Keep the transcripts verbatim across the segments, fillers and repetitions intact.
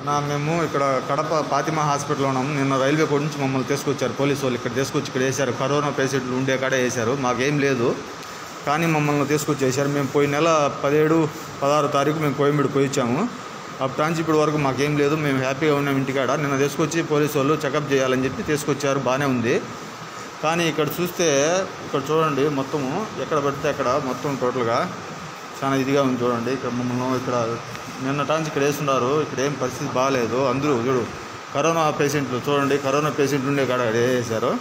నా మేము ఇక్కడ కడప ఫాతిమా హాస్పిటల్లో ఉన్నాము. నిన్న రైల్వే కోర్టు నుంచి మమ్మల్ని తీసుకొచ్చారు పోలీసు వాళ్ళు. ఇక్కడ తీసుకొచ్చి ఇక్కడ వేశారు. కరోనా పేషెంట్లు ఉండే కాడే వేశారు. మాకేం లేదు కానీ మమ్మల్ని తీసుకొచ్చి వేశారు. మేము పోయిన నెల పదిహేడు పదహారు తారీఖు మేము కోయంబేడు పోయి వచ్చాము. అప్పటి నుంచి ఇప్పటి వరకు మాకేం లేదు. మేము హ్యాపీగా ఉన్నాం ఇంటికాడ. నిన్న తీసుకొచ్చి పోలీసు వాళ్ళు చెకప్ చేయాలని చెప్పి తీసుకొచ్చారు. బాగానే ఉంది. కానీ ఇక్కడ చూస్తే ఇక్కడ చూడండి, మొత్తము ఎక్కడ పడితే అక్కడ మొత్తం టోటల్గా చాలా ఇదిగా ఉంది. చూడండి ఇక్కడ మమ్మల్ని ఇక్కడ నిన్న టాన్స్ ఇక్కడ వేస్తున్నారు. ఇక్కడ ఏం పరిస్థితి బాగాలేదు. అందరూ చూడు కరోనా పేషెంట్లు చూడండి, కరోనా పేషెంట్ ఉండే కాడ వేసారు.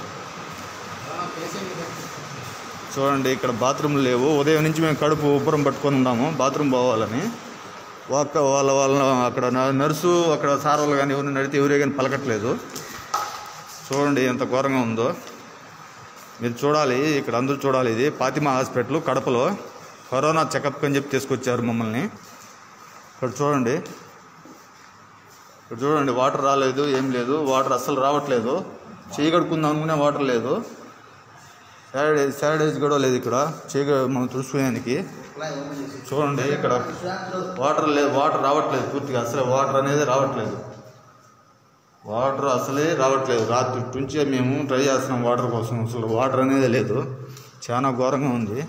చూడండి ఇక్కడ బాత్రూమ్లు లేవు. ఉదయం నుంచి మేము కడుపు ఉబ్బరం పట్టుకొని ఉన్నాము బాత్రూమ్ పోవాలని. ఒక్క వాళ్ళ వాళ్ళ అక్కడ నర్సు అక్కడ సార్ వాళ్ళు కానీ ఎవరిని నడితే ఎవరే కానీ పలకట్లేదు. చూడండి ఎంత ఘోరంగా ఉందో. మీరు చూడాలి, ఇక్కడ అందరూ చూడాలి. ఇది ఫాతిమా హాస్పిటల్ కడపలో కరోనా చెకప్ అని చెప్పి తీసుకొచ్చారు మమ్మల్ని. ఇక్కడ చూడండి, ఇక్కడ చూడండి వాటర్ రాలేదు, ఏం లేదు. వాటర్ అస్సలు రావట్లేదు. చేయి కడుక్కుందాం అనుకునే వాటర్ లేదు. శానిటైజ్ శానిటైజ్ కూడా లేదు ఇక్కడ చేయి మనం చూసుకునేదానికి. చూడండి ఇక్కడ వాటర్ లేదు, వాటర్ రావట్లేదు పూర్తిగా. అసలు వాటర్ అనేది రావట్లేదు. వాటర్ అసలే రావట్లేదు. రాత్రి నుంచే మేము ట్రై చేస్తున్నాం వాటర్ కోసం. అసలు వాటర్ అనేది లేదు. చాలా ఘోరంగా ఉంది.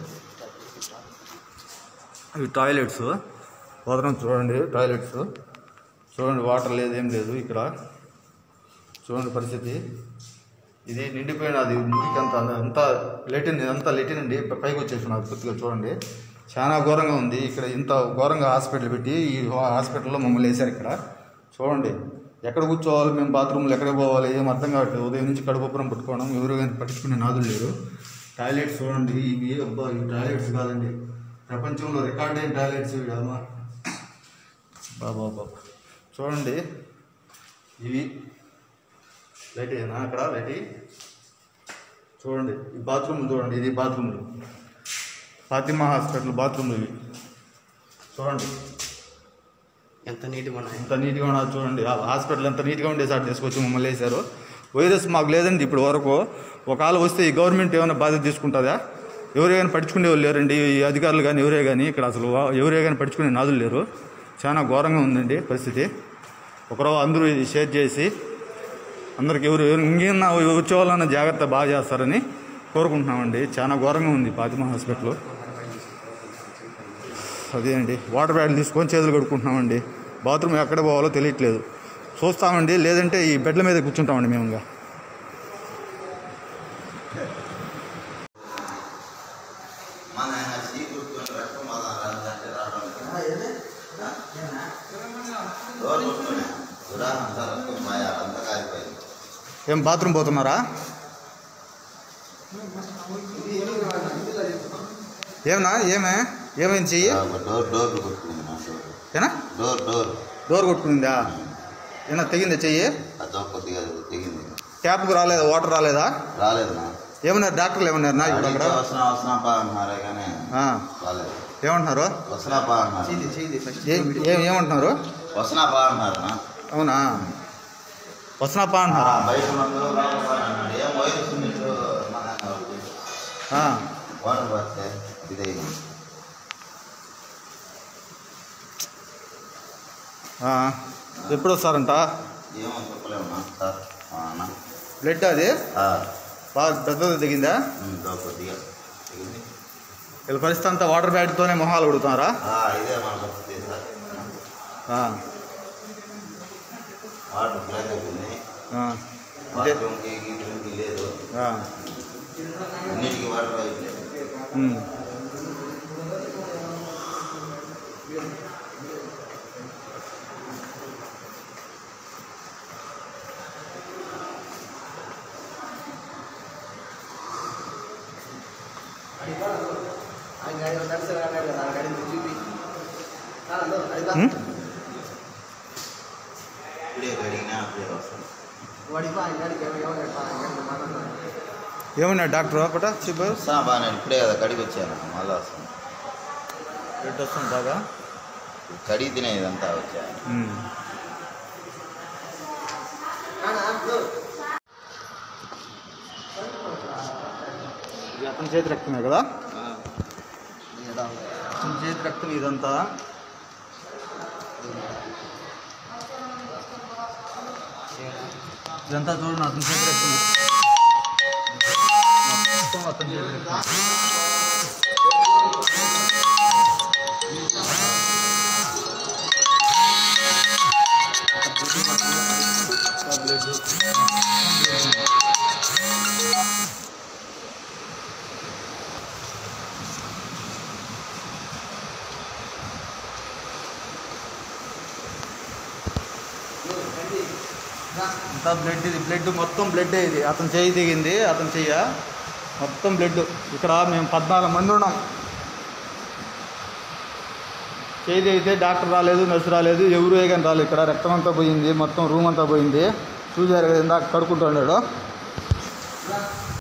ఇవి టాయిలెట్స్ వదనం చూడండి, టాయిలెట్స్ చూడండి. వాటర్ లేదు, ఏం లేదు ఇక్కడ. చూడండి పరిస్థితి. ఇది నిండిపోయిన అది మురికి అంత అంతా లెటిన్ అంతా లెటిన్ అండి పైకి వచ్చేస్తున్నారు పూర్తిగా. చూడండి చాలా ఘోరంగా ఉంది. ఇక్కడ ఇంత ఘోరంగా హాస్పిటల్ పెట్టి ఈ హాస్పిటల్లో మమ్మల్ని వేశారు. ఇక్కడ చూడండి ఎక్కడ కూర్చోవాలి మేము, బాత్రూమ్లు ఎక్కడ పోవాలి ఏం అర్థం కావట్లేదు. ఉదయం నుంచి కడుపురం పట్టుకోవడం, ఎవరు కానీ పట్టించుకునే నాదులు లేరు. టాయిలెట్స్ చూడండి ఇవి. అబ్బా ఇవి టాయిలెట్స్ కాదండి, ప్రపంచంలో రికార్డ్ అయిన టాయిలెట్స్ ఇవి. అమ్మా బాబా బాబా చూడండి ఇవి. లైట్ అయినా అక్కడ లైట్ చూడండి. ఈ బాత్రూమ్లు చూడండి, ఇది బాత్రూమ్లు ఫాతిమా హాస్పిటల్ బాత్రూమ్లు ఇవి. చూడండి ఎంత నీట్గా ఉన్నాయి, ఎంత నీట్గా ఉన్నది చూడండి. హాస్పిటల్ ఎంత నీట్గా ఉండే సార్ తీసుకొచ్చి మమ్మల్ని వేశారు. వైరస్ మాకు లేదండి ఇప్పుడు వరకు. ఒకవేళ వస్తే ఈ గవర్నమెంట్ ఏమైనా బాధ్యత తీసుకుంటుందా? ఎవరే కానీ పట్టించుకునే వాళ్ళు లేరండి. ఈ అధికారులు కానీ ఎవరే కానీ ఇక్కడ అసలు ఎవరే కానీ పట్టించుకునే నాదులు లేరు. చాలా ఘోరంగా ఉందండి పరిస్థితి. ఒకరో అందరూ ఇది షేర్ చేసి అందరికి ఎవరు ఇంకేమన్నా వచ్చే వాళ్ళన్నా జాగ్రత్త బాగా చేస్తారని కోరుకుంటున్నామండి. చాలా ఘోరంగా ఉంది ఫాతిమా హాస్పిటల్. అదే అండి వాటర్ బ్యాటిల్ తీసుకొని చేతులు కడుక్కుంటున్నామండి. బాత్రూమ్ ఎక్కడ పోవాలో తెలియట్లేదు. చూస్తామండి, లేదంటే ఈ బెడ్ల మీద కూర్చుంటామండి మేము. ఇంకా ఏం బాత్రూమ్ పోతున్నారా? ఏమన్నా ఏమే ఏమైంది చెయ్యి? ఏనా డోర్ కొట్టుకుందా? ఏమన్నా తెగిందా చెయ్యి? ట్యాప్కు రాలేదా? వాటర్ రాలేదా? ఏమన్నారు డాక్టర్లు? ఏమన్నారు నా ఇప్పుడు అక్కడ ఏమంటున్నారు? ఏమంటున్నారు? అవునా వస్తున్నాపా అంటున్నారా? ఎప్పుడు వస్తారంట? బ్లడ్ అది బాగా పెద్దది దిగిందా? వీళ్ళ పరిస్థితి అంతా వాటర్ బ్యాగ్తోనే మొహాలు కొడుతున్నారా? ఏమన్నా డాక్టర్ ఒకట చెప్పారు? బాగా ఇప్పుడే కదా కడిగి వచ్చాను, మళ్ళీ వస్తాను. బ్లడ్ వస్తుంది బాగా కడిగి తినే ఇదంతా వచ్చా. అతని చేతి రక్తమే కదా? అతని చేతి రక్తం ఇదంతా. ఇదంతా చూడండి అతని చేతి మొత్తం అతని చేతి అంతా బ్లడ్ ఇది బ్లడ్ మొత్తం బ్లడ్ ఇది అతను చెయ్యి దిగింది అతను చెయ్య మొత్తం బ్లడ్ ఇక్కడ మేము పద్నాలుగు మంది ఉన్నాం చెయ్యి దిగితే డాక్టర్ రాలేదు నర్సు రాలేదు ఎవరు ఏగాని రాలేదు ఇక్కడ రక్తం అంతా పోయింది మొత్తం రూమ్ అంతా పోయింది చూసారు కదా ఇందాక కడుక్కుంటున్నాడు